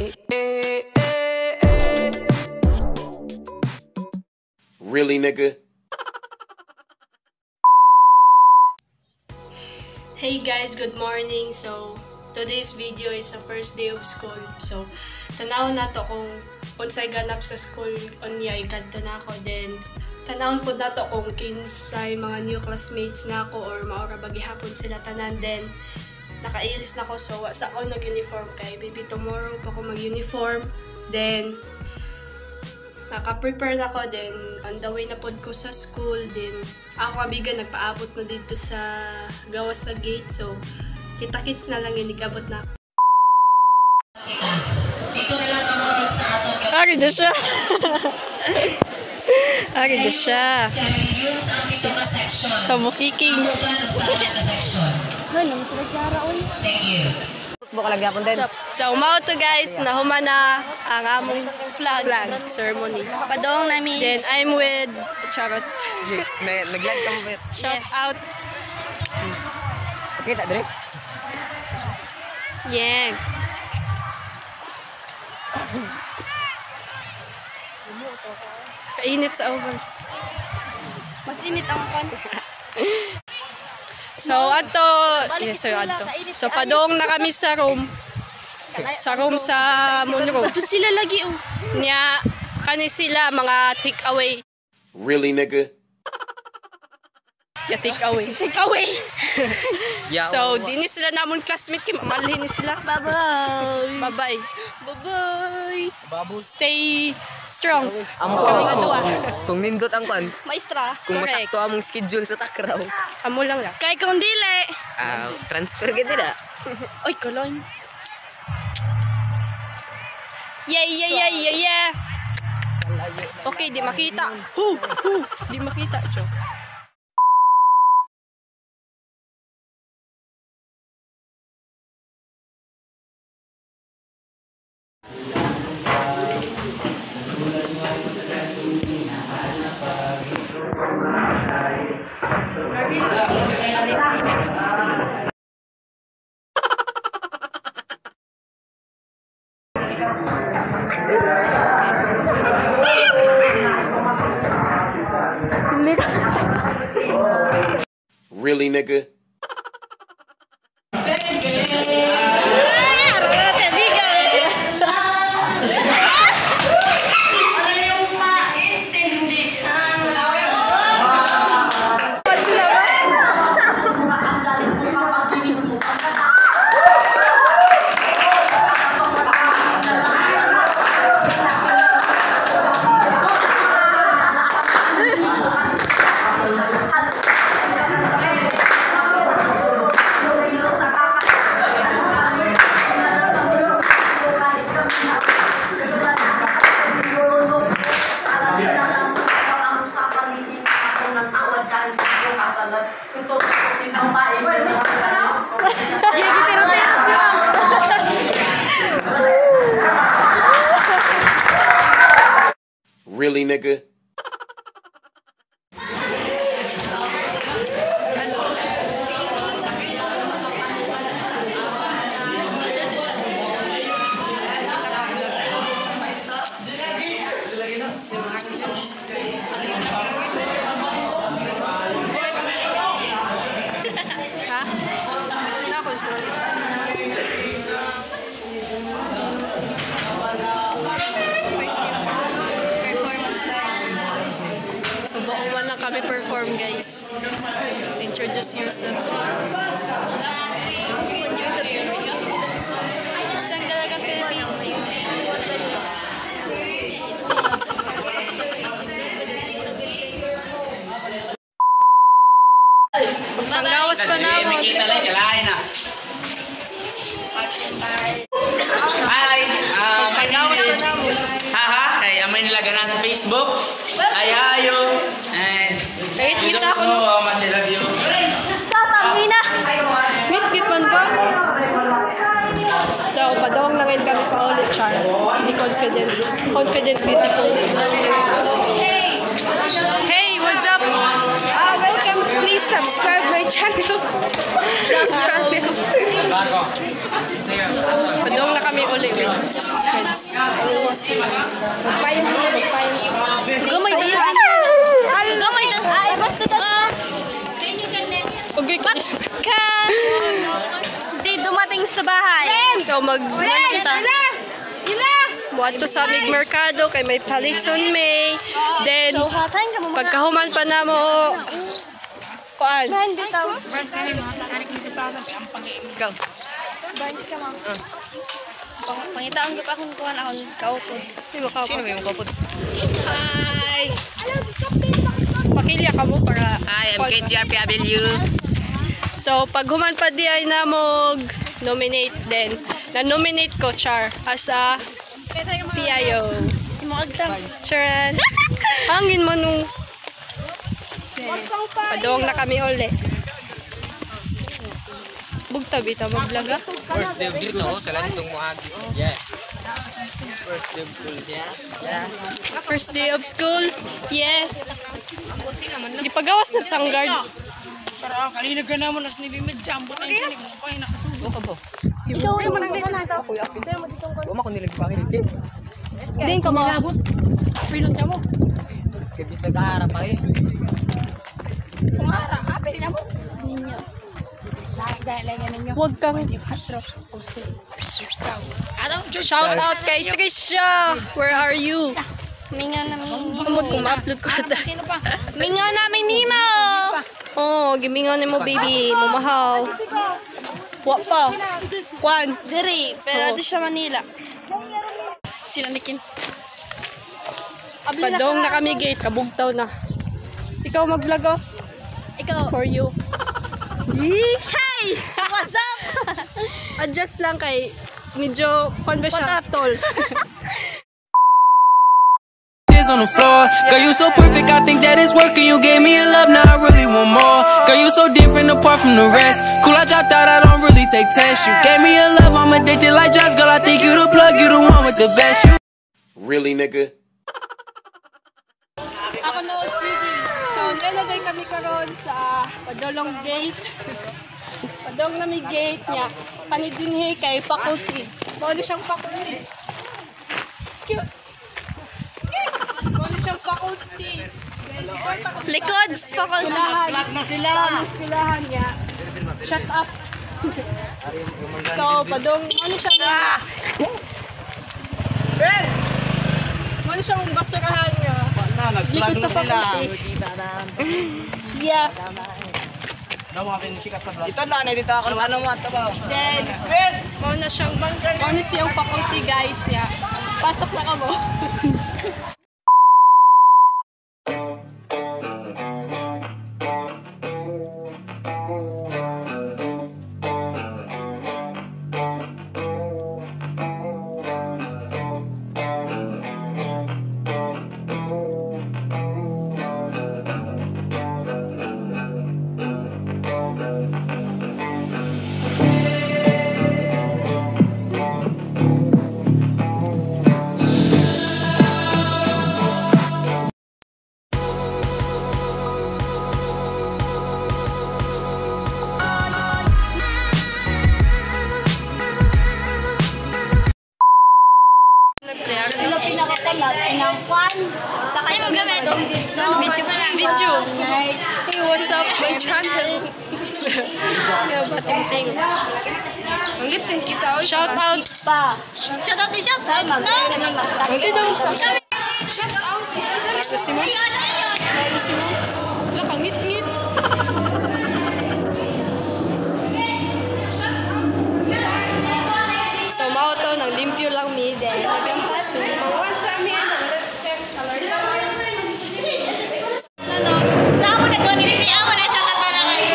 Really, nigga? Hey guys, good morning. So, today's video is the first day of school. So, tanawon na to kung unsay ganap sa school unya igadto na ako. Then, tanawon po na to kung kinsay mga new classmates na ako or maura bagihapon sila tanan. Then, nakailis na ako. So, sa ako nag-uniform kay maybe tomorrow pa ako mag-uniform. Then, naka-prepare na ako. Then, on the way na pod ko sa school. Then, ako kabigan, nagpaabot na dito sa gawas sa gate. So, kita-kits na lang yung nag-abot na. Dito na lang ako sa ato. Ari na siya. Ari na siya. Yung sa aming section. Kamukiking. Ang plano sa aming section. Ay, naman sila Kiara, oy. Thank you. Buka lagi ako din. So, umao to guys, nahuma na ang among flag ceremony. Padong namin. Then, I'm with Charot. Naglag ka mo ba? Shout out. Okay, tak, Dre? Yang. Kainit sa oven. Mas init ang pan. So, ato. Yes, sir, ato. So, padong na kami sa room. Sa room sa Monroe. Ito sila lagi, oh. Nya, kani sila mga take away. Really, nigga? Ya, take away. Take away. So, dini sila namon classmate. Mamalhin ni sila. Bye-bye. Bye-bye. Bye-bye. Stay strong. Amo Kami nga duwa. Kung nindot ang kan, Maestra. kung Correct. masakto among schedule sa takraw, Amo lang lang. kay kung dili, transfer ka din ah. Oy, kolon. Yeah. Okay, di makita. Di makita, Joke. Really, nigga? Really, nigga? Ha? Ako, sorry. Performance na. So, bukuan lang kami perform, guys. Introduce yourselves. Isang Galagang Philippines. Ang gawas pa naman. Makita lang, kalahin na. Hi! Ang gawas pa naman. Haha, kay amay nila ganan sa Facebook. Ay, hayo. And, Wait, you kita don't ako. know how much I love you. Tatangina! Wait, kipan ba? So, padong lang rin kami pa ulit, Char. Be confident. Confident, beautiful. Hey, what's up? Welcome. Please subscribe my channel. Padong na kami kami uli. Magpayong mo, magpayong. Gamay na. Gamay na. Ay, basta to. Okay, ka. Di dumating sa bahay. So, magpunta. Buhat to sa amig merkado, kay may paliton may. Then, pagkahuman pa na mo, kuan? Ikaw. Barnes ka mo. Pangitaon ko pa akong kuhan akong kaupod. Sino ka Sino po? ba yung kapod? Hi! Pakilya ka mo para... Hi, I'm KGRPW. So, pag human pa di ay namog nominate din. Na-nominate ko, Char, as a PIO. Imo agtang. Charan. Hangin mo nung... Padong na kami uli. Bugta bita maglaga. First day of school, sa lantong mo agi. Yeah. First day of school, yeah. First day of school. Yeah. Di pagawas na sanggard. Tara, kanina ka naman as nibimid jumbo na yung mo pa nakasugo ka ba? Ikaw ay manang na ito. Wama ko nilagi pangis din. Din ka mo. Pilon ka mo. Kasi sa kaharap pa eh. Huwag kang... Shout out kay Trisha! Where are you? Minga na Kumod kung ma-upload ko na. Minga namin Nemo. Oh, gimingaw ni mo baby. Mamahal. Wa pa. Kwan. Diri, pero di siya Manila. Sila nikin. Padong na kami gate. Kabugtaw na. Ikaw mag-vlog oh. Ikaw. For you. Hey! What's up? Adjust lang kay medyo kwan ba siya? Patatol. On the floor, girl, you so perfect. I think that it's working. You gave me a love, now I really want more. Girl, you so different apart from the rest. Cool, I dropped out, I don't really take tests. You gave me a love, I'm addicted like Josh. Girl, I think you the plug, you the one with the best. You Really, nigga? Ako nood CD. So, nalagay kami karon sa Padolong Gate. Padong na may gate niya. Kanidinhi kay faculty. Bawal siyang faculty. Excuse. Bawal siyang faculty. Likods, faculty. Lag na sila. Eskulahan niya. Shut up. So, padong, ano siya na? Ano siyang basurahan niya? Likod sa faculty. Yeah. Ito na, dito ako ng ano mo, ba? Then, mauna siyang faculty guys niya. Pasok na ka mo. Video. Hey, what's up? My channel. Kaya bating-ting. Ang liptin kita. Shout out. Shout out ni Shout out. Sino? Shout out. Gusto mo? Gusto mo? Wala kang ngit-ngit. So, mauto ng limpyo lang mi. Then, nagampas. So, mawan sa amin. Sa ako na to, nililiaw mo na siya kapalangan.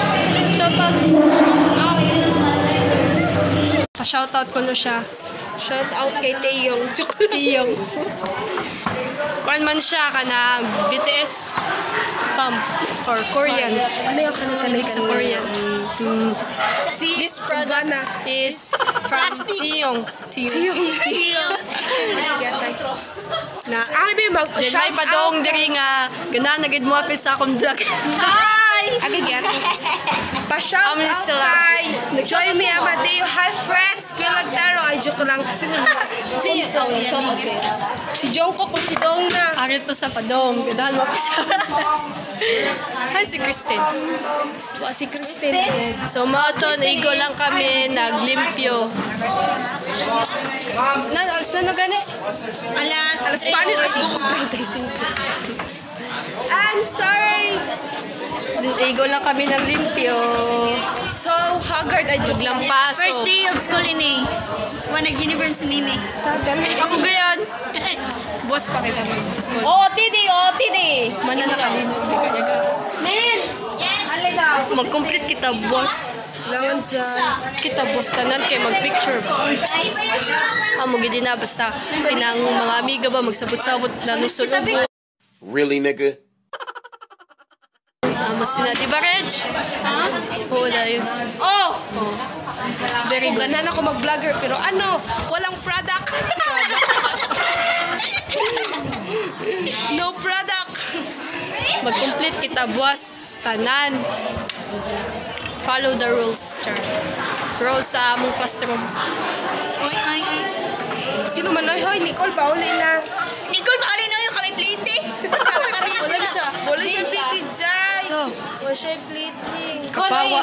Pa-shoutout ko na siya. Shoutout kay Taeyong. Taeyong. Kuan man siya ka na BTS fam or Korean. Ano yung kanikalig sa Korean? This product is from Taeyong. Taeyong. Na ano ba mag-shout pa dong diri nga gana nagid mo apil sa akong vlog. Hi! Again. Pa-shout out kay Joy Me Amadeo. Hi friends! Kuya Lagtaro. Ay, joke lang. Si Jungkook o si Dongna. Arit to sa padong. Gadahan mo pa siya. Hi, si Christine. Si Christine. So, mga to, naigo lang kami, naglimpyo. Alas na gani? Alas panis, alas ko kong 35. I'm sorry. Naigo lang kami ng limpyo. So, haggard. Ay, joke lang. Paso. First day of school ini. Nag-uniform si Mimi. Ako gayan. Boss pa kita ng school. OTD! Mana na ka din. Nin! Yes! Mag-complete kita, boss. Lawan dyan. Kita, boss, tanan kay mag-picture ba? Amo gidi na, basta. Pinang mga amiga ba, magsabot-sabot na nusulog ko. Really, nigga? Masina, di ba, Reg? Ha? Oo, wala yun. Oh! Very good. Ganahan ako mag-vlogger, pero ano? Walang product. No product. Mag-complete kita, boss. Tanan. Follow the rules, char. Rules sa among classroom. Sino man ay, hoy, Nicole, pauli na. Nicole, baka rin yung kami plate. Wala siya. Wala siya pliti, Jai. Ito. Wala siya pliti. Kapawa.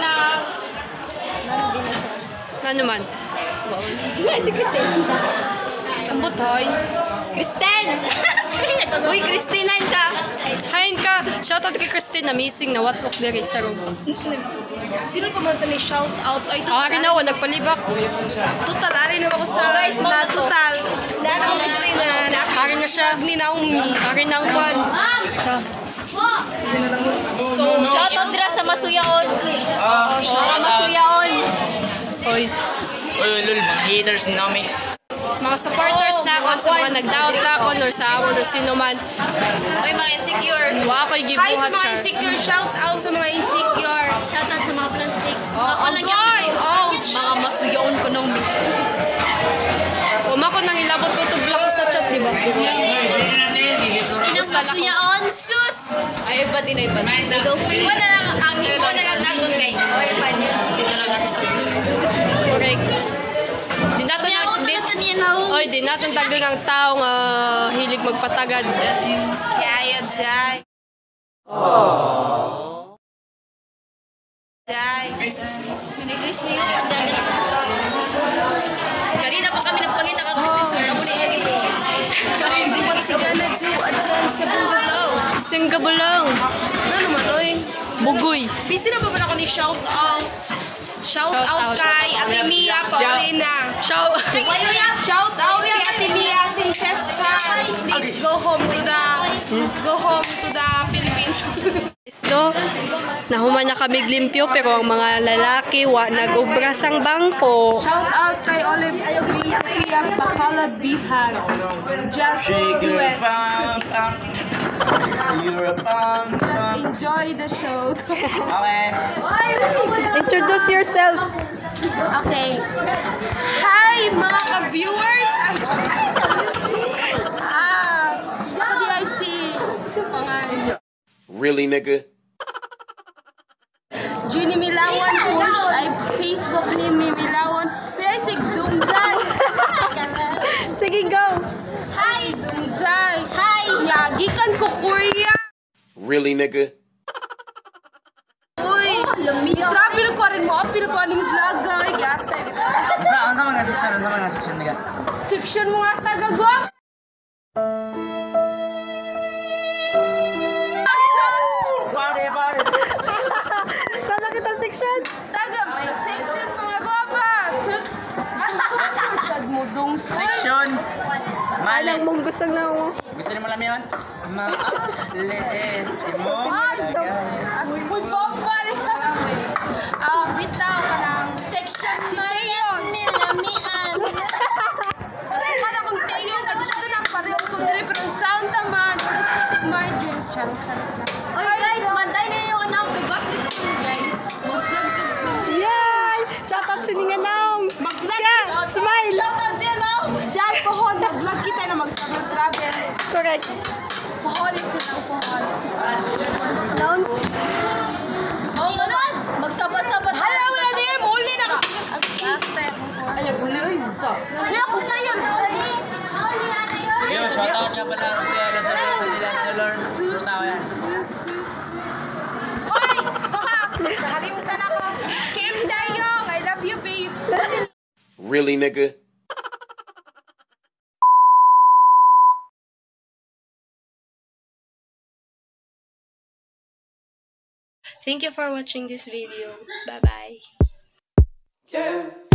Ano man? Si Kristen. Ambot, hoy. Kristen! Uy, Christine, hain ka. Hain ka. Shoutout kay Christine na missing na what of there sa room. Sino pa man ito ni shout out? Ay, Ari na, nagpalibak. total, ari na ako sa na total. Ari na siya. Ni Naomi. Ari na ang kwan. So, Shoutout dira sa Masuyaon. Masuyaon. Hoy. Uy, lul, mga haters na kami. Mga supporters na ako sa mga nag-doubt na ako or sa ako or sino man. Uy, mga insecure. Wa ako'y hi sa gibuhat, mga char. insecure. Shout out sa mga insecure. Shoutout sa mga plastic. Oh, boy! Ouch! Mga Masuyaon ko nung mix. Uma ko nang ilabot ko to block ko sa chat, di ba? Inang Masuyaon, sus! Ay, iba din, iba. Wala lang, ang imo na lang natin kay. Oy, pa niya. Dito lang natin. Correct. Di natin tagdo ng taong hilig magpatagad. Kaya, Jai. Jai. Minigris niyo yung dyan. Kanina pa kami nagpangita ka kasi sunta mo niya yung What si gonna do dyan sa bungalow? Singgabulong. Ano naman, oy? Bugoy. Busy na ba ba ako ni shout out? Shout out kay Ate Mia Paulina. Shout out kay Ate Mia Sinchester. Please go home to the Philippines. No, nahuman na kami glimpyo pero ang mga lalaki wa nag-ubras ang bangko. Shout out kay Olive B. Sofia Bacolod Bihag. Just do it. Just enjoy the show. Okay. Introduce yourself. Okay. Hi mga ka-viewers! Ako di ay si pangalan. Really, nigga? Ginny Milawan push ay Facebook ni Milawan. Pero ay sig Zoom dai. Sige, go. Hi! Zoom dai. Hi! Yagikan ko Korea. Really, nigga? Uy! Travel ko rin mo. Apil ko aning vlog ay gata. Ano sa mga section, nigga? Fiction mo nga taga-go. Pare. Sana kita section. Section mga guwapa. Tag mo dong Section. Mali. Alam mong gusto na ako. Gusto niyo malam yun? Maliit mo. Uy, bombal! Bitaw ka ng section si Teyon. Milamian. Kasi pala kung Teyon, kasi siya doon ang pareho ko dire, pero ang sound naman. My dreams. Charot na. Oy, guys, manday na yung anak ko. Box is soon, guys. Mag-vlog sa Yay! Shoutout sa ninga naong. Mag-vlog Yeah, smile. Shout out dyan, no? Diyan, pohon. Mag-vlog kita na mag-travel. Correct. Pohon is na lang pohon. Announced. Magsabot-sabot. Hala, wala di. Muli na kasi. Ay, guli. Ay, musa. Ay, ako sa'yo. Yo, shoutout siya pala sa sila ng Lord. Shoutout yan. Hoy! Nakalimutan ako. Kim Dayong, I love you, babe. Really, nigga? Thank you for watching this video. Bye-bye. Yeah.